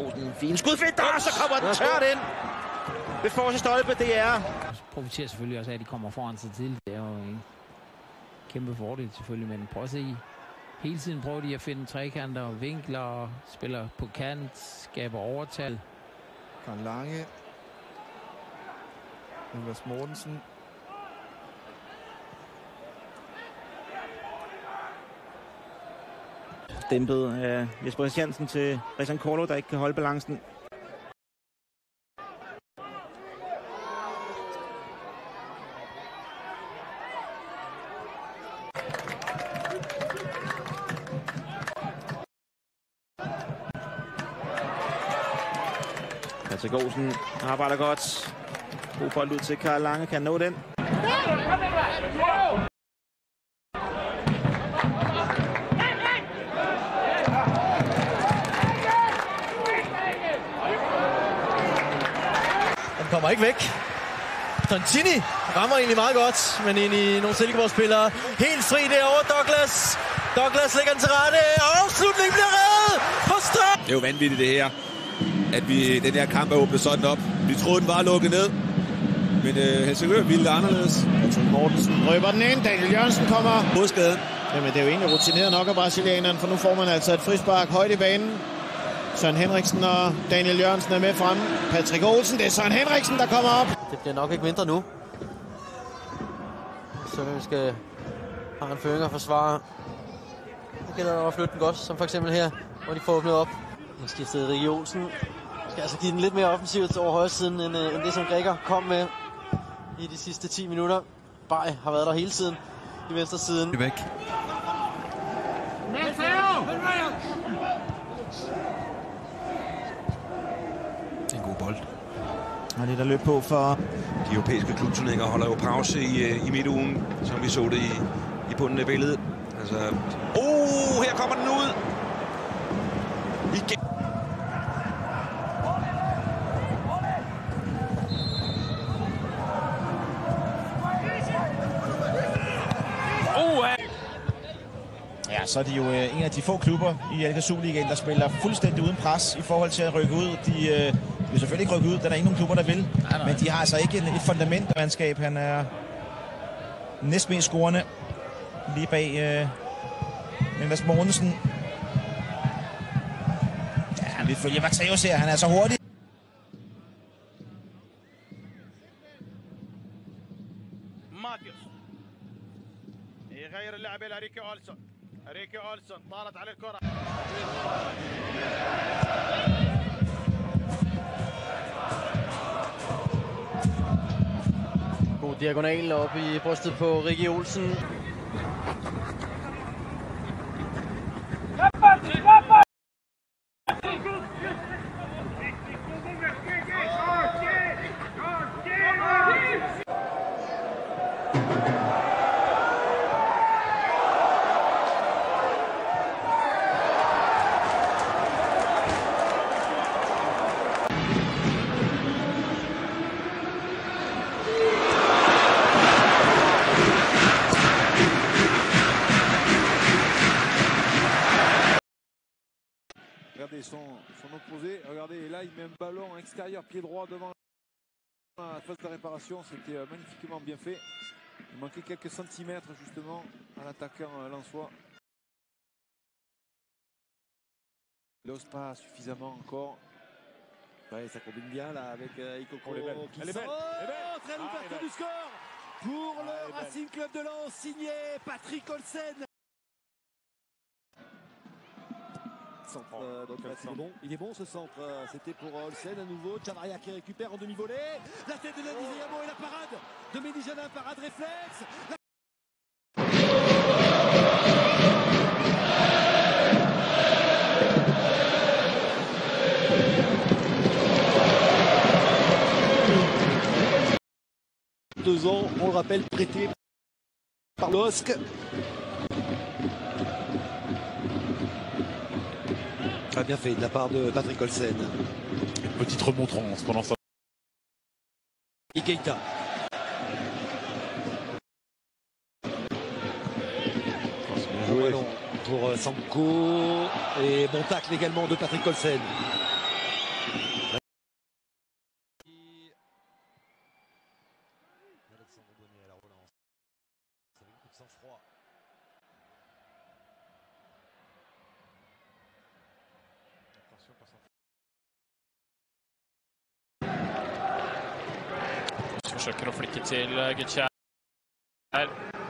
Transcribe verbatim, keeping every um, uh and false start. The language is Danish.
Olsen, fin skud, fedt, og så kommer den tørt ind ved forreste stolpe, det er. Profiterer selvfølgelig også af, at de kommer foran sig til. Det er jo en kæmpe fordel selvfølgelig, men prøv at se. Hele tiden prøver de at finde trekanter og vinkler, spiller på kant, skaber overtal. Karl Lange. Niklas Mortensen. Dæmpet af Jesper Christiansen til Christian Korlo, der ikke kan holde balancen. Patrick Olsen arbejder godt. God bold ud til Karl Lange, kan nå den. Den kommer ikke væk. Tontini rammer egentlig meget godt, men ind i nogle Silkeborg-spillere. Helt fri derovre, Douglas. Douglas lægger den til rette, og afslutningen bliver reddet på straf. Det er jo vanvittigt det her, at vi den her kamp er åbnet sådan op. Vi troede, den var lukket ned, men øh, Helsingør ville det anderledes. Patrick Mortensen røber den ind, Daniel Jørgensen kommer. Modskaden. Jamen det er jo egentlig rutineret nok af brasilianeren, for nu får man altså et frispark højt i banen. Søren Henriksen og Daniel Jørgensen er med fremme. Patrick Olsen, det er Søren Henriksen, der kommer op. Det bliver nok ikke mindre nu. Sønderjyske har en føring og forsvarer. Det gælder at flytte den godt, som for eksempel her, hvor de får åbnet op. Nu skifter Rikke Olsen. Skal altså give den lidt mere offensivt over højre siden, end, end det, som Grækker kom med i de sidste ti minutter. Bay har været der hele tiden i venstre siden. Det er væk. Det er en god bold. Og det der løb på for... De europæiske klubturneringer holder jo pause i, i midtugen, som vi så det i, i bunden af billedet. Altså... Oh, her kommer den ud! Igen. Ja, så er de jo øh, en af de få klubber i Alka Superligaen, der spiller fuldstændig uden pres i forhold til at rykke ud. De øh, vil selvfølgelig ikke rykke ud, der er ikke nogen klubber, der vil. Nej, nej. Men de har altså ikke et fundamentmandskab. Han er næstmest scorende lige bag øh, Niklas Mortensen. Ja, vi følger Matthäus her. Han er så hurtig. ماتيوس يغير اللعب الى ريكي أولسون. ريكي أولسون طارت على الكرة. God diagonal op i brystet på Rikke Olsen. Regardez son, son opposé, regardez, et là il met un ballon extérieur, pied droit devant la phase de réparation, c'était magnifiquement bien fait. Il manquait quelques centimètres justement à l'attaquant lensois. Il n'ose pas suffisamment encore. Ouais, ça combine bien là avec euh, Ikoko oh, elle est belle. qui Elle est belle. sort. Elle est belle. Très l'ouverture ah, du score pour ah, le Racing Club de Lens, signé Patrick Olsen. Centre, euh, donc là, c'est bon. Il est bon ce centre, c'était pour Olsen à nouveau. Tchanaria qui récupère en demi-volée. La tête de Denis Zeyamo et la parade de Mehdi Janin, parade réflexe. La... Deux ans, on le rappelle, prêté par l'O S C. Très bien fait de la part de Patrick Olsen. Une petite remontrance pendant ça. Ikeita. Bien joué pour Sanko. Et bon tacle également de Patrick Olsen. Alexandre Bonnier à la relance. Avec beaucoup de sang-froid. Attention par sang-froid. Försöker att flicka till Gutierrez.